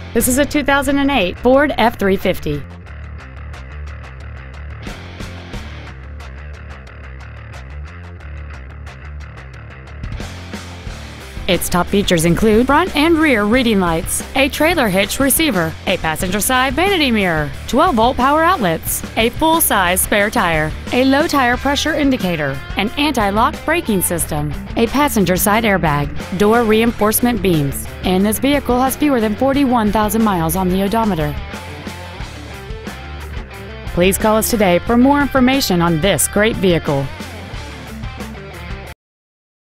This is a 2008 Ford F-350. Its top features include front and rear reading lights, a trailer hitch receiver, a passenger side vanity mirror, 12-volt power outlets, a full-size spare tire, a low tire pressure indicator, an anti-lock braking system, a passenger side airbag, door reinforcement beams, and this vehicle has fewer than 41,000 miles on the odometer. Please call us today for more information on this great vehicle.